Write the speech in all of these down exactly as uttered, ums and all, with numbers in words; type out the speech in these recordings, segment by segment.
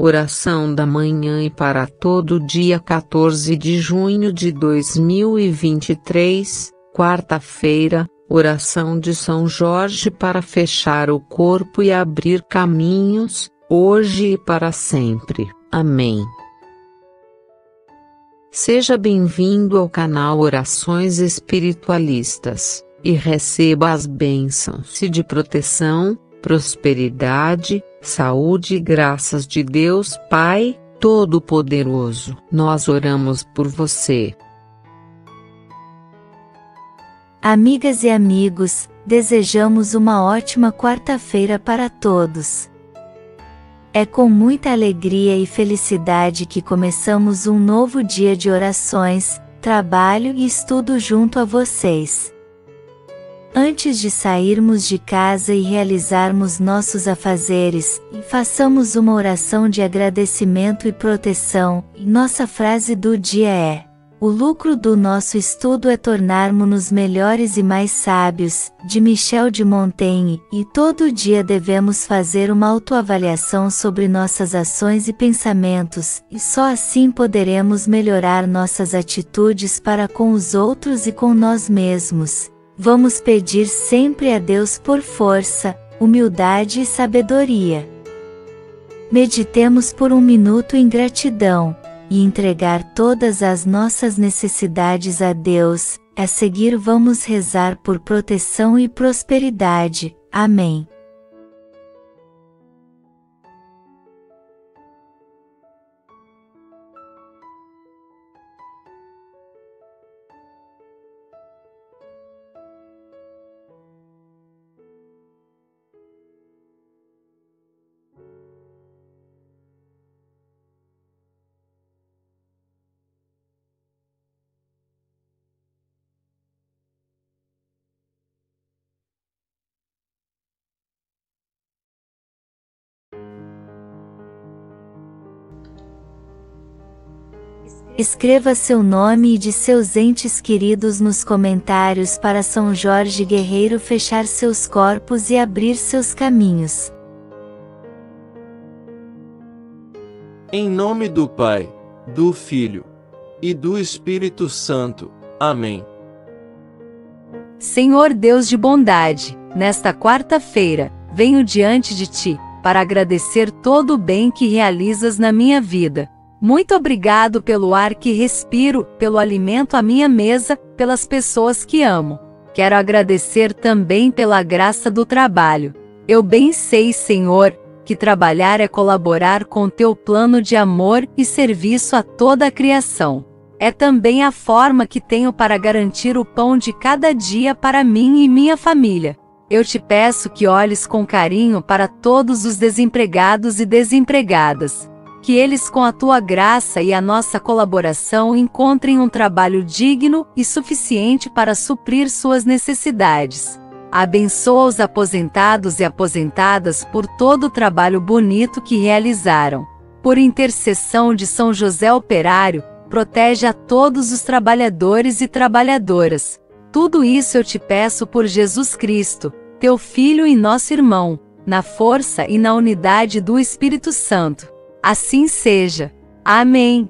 oração da manhã e para todo dia quatorze de junho de dois mil e vinte e três, quarta-feira, oração de São Jorge para fechar o corpo e abrir caminhos, hoje e para sempre. Amém. Seja bem-vindo ao canal Orações Espiritualistas, e receba as bênçãos de proteção, prosperidade, saúde e graças de Deus Pai Todo-Poderoso. Nós oramos por você. Amigas e amigos, desejamos uma ótima quarta-feira para todos. É com muita alegria e felicidade que começamos um novo dia de orações, trabalho e estudo junto a vocês. Antes de sairmos de casa e realizarmos nossos afazeres, façamos uma oração de agradecimento e proteção, e nossa frase do dia é: o lucro do nosso estudo é tornarmos-nos melhores e mais sábios, de Michel de Montaigne, e todo dia devemos fazer uma autoavaliação sobre nossas ações e pensamentos, e só assim poderemos melhorar nossas atitudes para com os outros e com nós mesmos. Vamos pedir sempre a Deus por força, humildade e sabedoria. Meditemos por um minuto em gratidão, e entregar todas as nossas necessidades a Deus. A seguir vamos rezar por proteção e prosperidade. Amém. Escreva seu nome e de seus entes queridos nos comentários para São Jorge Guerreiro fechar seus corpos e abrir seus caminhos. Em nome do Pai, do Filho e do Espírito Santo. Amém. Senhor Deus de bondade, nesta quarta-feira, venho diante de Ti, para agradecer todo o bem que realizas na minha vida. Muito obrigado pelo ar que respiro, pelo alimento à minha mesa, pelas pessoas que amo. Quero agradecer também pela graça do trabalho. Eu bem sei, Senhor, que trabalhar é colaborar com Teu plano de amor e serviço a toda a criação. É também a forma que tenho para garantir o pão de cada dia para mim e minha família. Eu te peço que olhes com carinho para todos os desempregados e desempregadas. Que eles, com a Tua graça e a nossa colaboração, encontrem um trabalho digno e suficiente para suprir suas necessidades. Abençoa os aposentados e aposentadas por todo o trabalho bonito que realizaram. Por intercessão de São José Operário, protege a todos os trabalhadores e trabalhadoras. Tudo isso eu te peço por Jesus Cristo, Teu Filho e nosso irmão, na força e na unidade do Espírito Santo. Assim seja. Amém.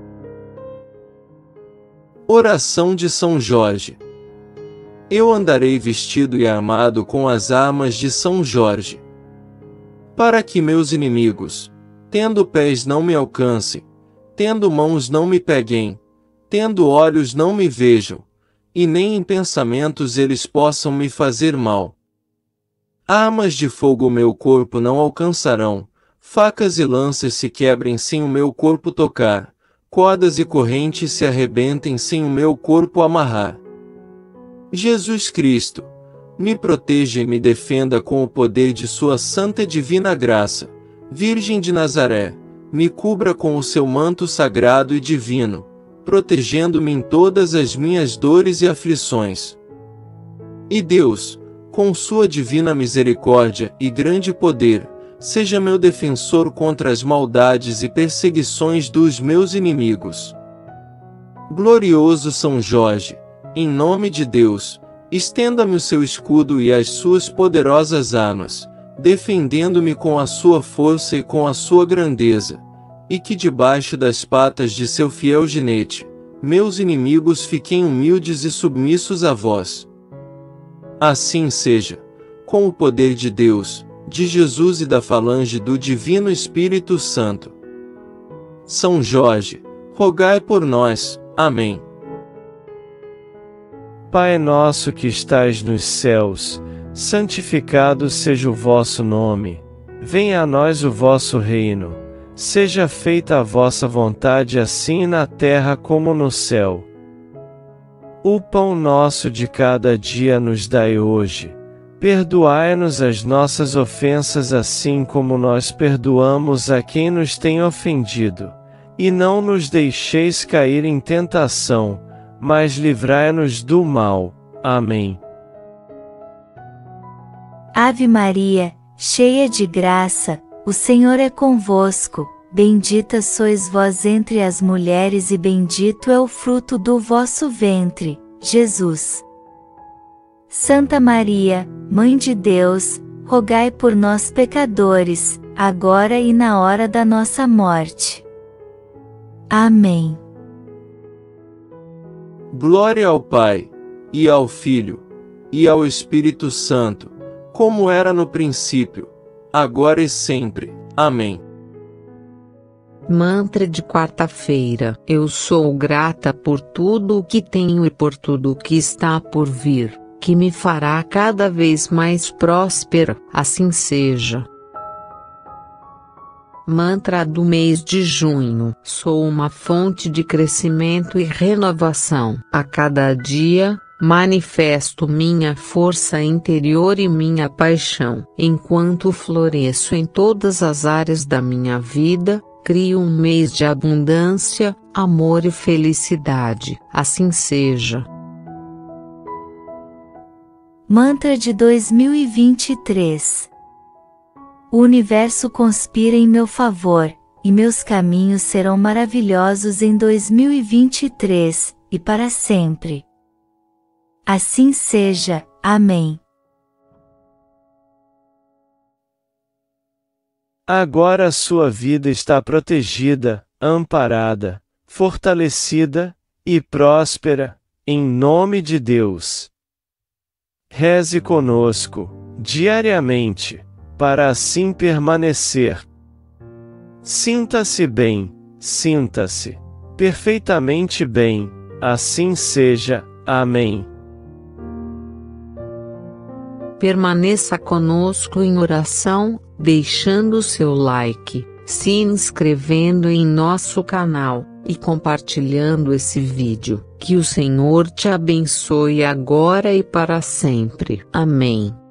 Oração de São Jorge. Eu andarei vestido e armado com as armas de São Jorge, para que meus inimigos, tendo pés não me alcancem, tendo mãos não me peguem, tendo olhos não me vejam, e nem em pensamentos eles possam me fazer mal. Armas de fogo o meu corpo não alcançarão, facas e lanças se quebrem sem o meu corpo tocar, cordas e correntes se arrebentem sem o meu corpo amarrar. Jesus Cristo, me proteja e me defenda com o poder de sua santa e divina graça. Virgem de Nazaré, me cubra com o seu manto sagrado e divino, protegendo-me em todas as minhas dores e aflições. E Deus, com sua divina misericórdia e grande poder, seja meu defensor contra as maldades e perseguições dos meus inimigos. Glorioso São Jorge, em nome de Deus, estenda-me o seu escudo e as suas poderosas armas, defendendo-me com a sua força e com a sua grandeza, e que debaixo das patas de seu fiel ginete, meus inimigos fiquem humildes e submissos a vós. Assim seja, com o poder de Deus, de Jesus e da falange do Divino Espírito Santo. São Jorge, rogai por nós. Amém. Pai nosso que estais nos céus, santificado seja o vosso nome. Venha a nós o vosso reino. Seja feita a vossa vontade assim na terra como no céu. O pão nosso de cada dia nos dai hoje. Perdoai-nos as nossas ofensas assim como nós perdoamos a quem nos tem ofendido. E não nos deixeis cair em tentação, mas livrai-nos do mal. Amém. Ave Maria, cheia de graça, o Senhor é convosco, bendita sois vós entre as mulheres e bendito é o fruto do vosso ventre, Jesus. Santa Maria, Mãe de Deus, rogai por nós pecadores, agora e na hora da nossa morte. Amém. Glória ao Pai, e ao Filho, e ao Espírito Santo, como era no princípio, agora e sempre. Amém. Mantra de quarta-feira. Eu sou grata por tudo o que tenho e por tudo o que está por vir, que me fará cada vez mais próspera, assim seja. Mantra do mês de junho. Sou uma fonte de crescimento e renovação. A cada dia, manifesto minha força interior e minha paixão. Enquanto floresço em todas as áreas da minha vida, crio um mês de abundância, amor e felicidade. Assim seja. Mantra de dois mil e vinte e três. O universo conspira em meu favor, e meus caminhos serão maravilhosos em dois mil e vinte e três, e para sempre. Assim seja. Amém. Agora a sua vida está protegida, amparada, fortalecida e próspera, em nome de Deus. Reze conosco, diariamente, para assim permanecer. Sinta-se bem, sinta-se perfeitamente bem, assim seja. Amém. Permaneça conosco em oração, deixando seu like, se inscrevendo em nosso canal, e compartilhando esse vídeo. Que o Senhor te abençoe agora e para sempre. Amém.